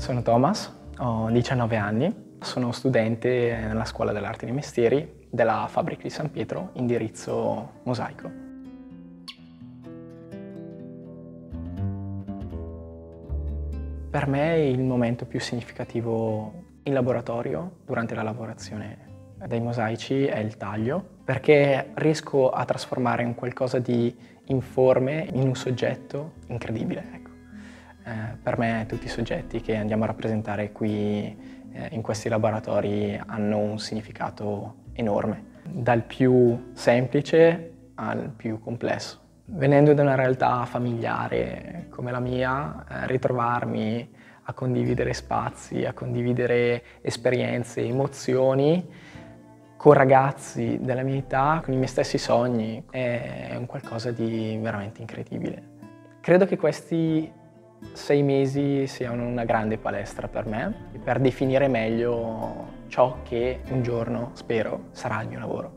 Sono Thomas, ho 19 anni, sono studente nella Scuola dell'Arte e dei Mestieri della Fabbrica di San Pietro, indirizzo mosaico. Per me il momento più significativo in laboratorio, durante la lavorazione dei mosaici, è il taglio, perché riesco a trasformare un qualcosa di informe in un soggetto incredibile. Ecco. Per me tutti i soggetti che andiamo a rappresentare qui in questi laboratori hanno un significato enorme, dal più semplice al più complesso. Venendo da una realtà familiare come la mia, ritrovarmi a condividere spazi, a condividere esperienze, emozioni con ragazzi della mia età, con i miei stessi sogni, è un qualcosa di veramente incredibile. Credo che questi 6 mesi siano una grande palestra per me, per definire meglio ciò che un giorno, spero, sarà il mio lavoro.